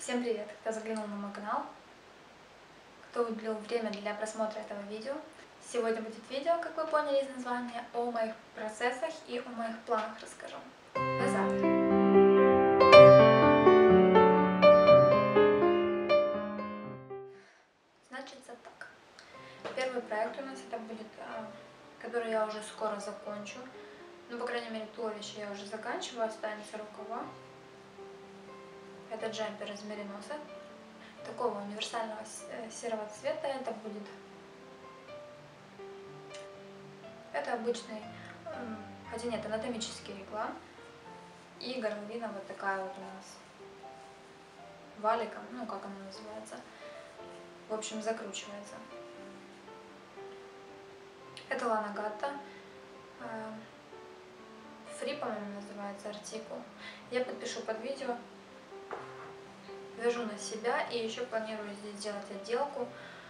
Всем привет, кто заглянул на мой канал, кто уделил время для просмотра этого видео. Сегодня будет видео, как вы поняли из названия, о моих процессах и о моих планах расскажу. Назад. Значит, так. Первый проект у нас это будет, который я уже скоро закончу. Ну, по крайней мере, туловище я уже заканчиваю, останется рукава. Это джемпер из мериноса. Такого универсального серого цвета это будет. Это обычный, хотя нет, анатомический реглан. И горловина вот такая вот у нас. Валиком, ну как она называется. В общем, закручивается. Это Лана Гатта. Фри, по-моему, называется артикул. Я подпишу под видео. Вяжу на себя и еще планирую здесь сделать отделку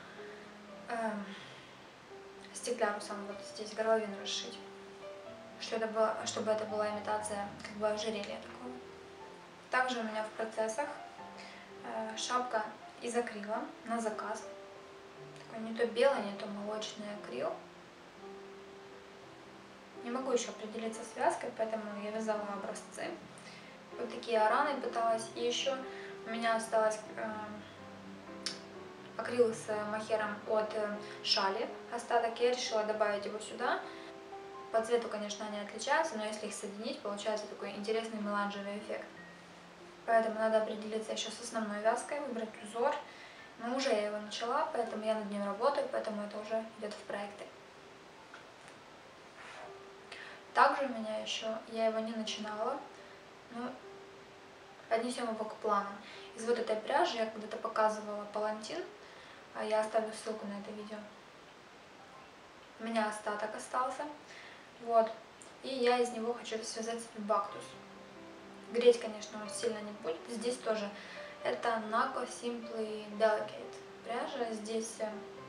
стеклярусом, вот здесь горловину расшить, чтобы это была имитация как бы ожерелья такого. Также у меня в процессах шапка из акрила на заказ. Такой не то белый, не то молочный акрил. Не могу еще определиться с вязкой, поэтому я вязала образцы. Вот такие араны пыталась. И еще у меня осталось акрил с мохером от шали. Остаток я решила добавить его сюда. По цвету, конечно, они отличаются, но если их соединить, получается такой интересный меланжевый эффект. Поэтому надо определиться еще с основной вязкой, выбрать узор. Но уже я его начала, поэтому я над ним работаю, поэтому это уже идет в проекты. Также у меня еще, я его не начинала, но отнесем его к плану. Из вот этой пряжи я когда-то показывала палантин, я оставлю ссылку на это видео. У меня остаток остался, вот, и я из него хочу связать себе бактус. Греть, конечно, он сильно не будет. Здесь тоже это Nako Simply Delicate пряжа, здесь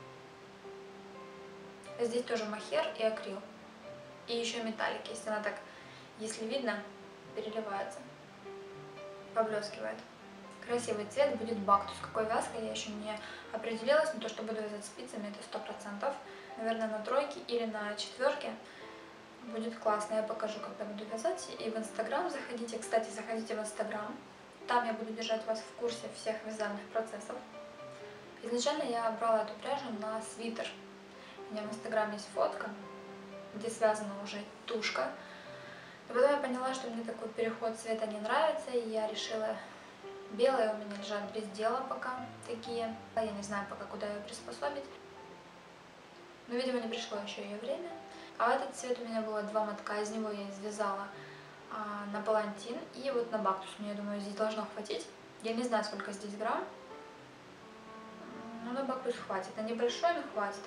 тоже мохер и акрил. И еще металлик, если она так, если видно, переливается, поблескивает. Красивый цвет будет бактус. Какой вязкой я еще не определилась, но то, что буду вязать спицами, это 100%. Наверное, на тройке или на четверке будет классно. Я покажу, когда буду вязать. И в Инстаграм заходите. Кстати, заходите в Инстаграм. Там я буду держать вас в курсе всех вязальных процессов. Изначально я брала эту пряжу на свитер. У меня в Инстаграме есть фотка, где связана уже тушка. Но потом я поняла, что мне такой переход цвета не нравится, и я решила... Белые у меня лежат без дела пока такие. Я не знаю пока, куда ее приспособить. Но, видимо, не пришло еще ее время. А этот цвет у меня было 2 мотка, из него я связала на палантин и вот на бактус. Мне, я думаю, здесь должно хватить. Я не знаю, сколько здесь грамм, но на бактус хватит. На небольшой, но хватит.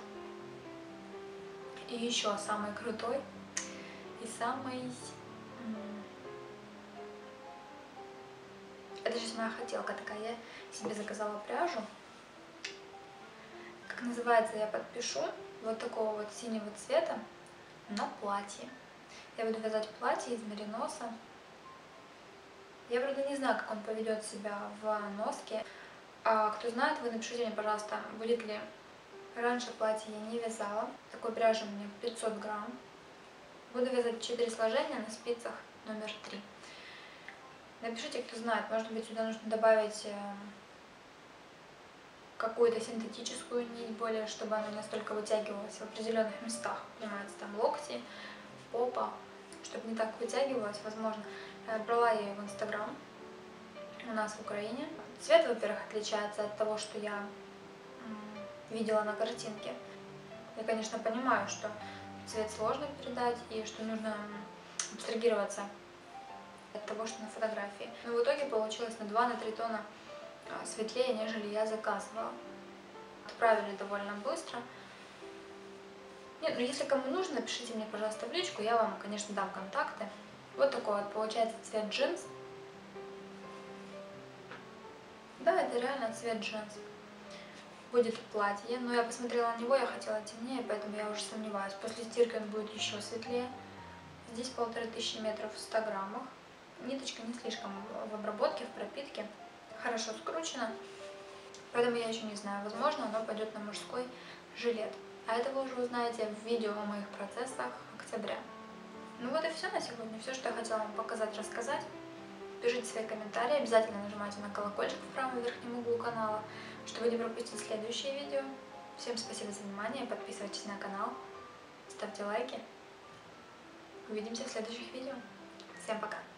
И еще самый крутой и самый... Это сейчас моя хотелка такая. Я себе заказала пряжу. Как называется, я подпишу. Вот такого вот синего цвета на платье. Я буду вязать платье из мериноса. Я, правда, не знаю, как он поведет себя в носке. Кто знает, вы напишите мне, пожалуйста, будет ли... Раньше платье я не вязала. Такой пряжи у меня 500 грамм. Буду вязать 4 сложения на спицах номер 3. Напишите, кто знает, может быть, сюда нужно добавить какую-то синтетическую нить, более, чтобы она настолько вытягивалась в определенных местах. Понимаете, там локти, попа, чтобы не так вытягивалась, возможно. Брала я ее в Инстаграм у нас в Украине. Цвет, во-первых, отличается от того, что я видела на картинке. Я, конечно, понимаю, что цвет сложно передать и что нужно абстрагироваться от того, что на фотографии. Но в итоге получилось на 2-3 тона светлее, нежели я заказывала. Отправили довольно быстро. Нет, ну если кому нужно, напишите мне, пожалуйста, в личку, я вам, конечно, дам контакты. Вот такой вот получается цвет джинс. Да, это реально цвет джинс. Будет платье, но я посмотрела на него, я хотела темнее, поэтому я уже сомневаюсь. После стирки он будет еще светлее. Здесь 1500 метров в 100 граммах. Ниточка не слишком в обработке, в пропитке. хорошо скручено, поэтому я еще не знаю, возможно, оно пойдет на мужской жилет. А это вы уже узнаете в видео о моих процессах октября. Ну вот и все на сегодня, все, что я хотела вам показать, рассказать. Пишите свои комментарии, обязательно нажимайте на колокольчик в правом верхнем углу канала, чтобы не пропустить следующие видео. Всем спасибо за внимание, подписывайтесь на канал, ставьте лайки. Увидимся в следующих видео. Всем пока!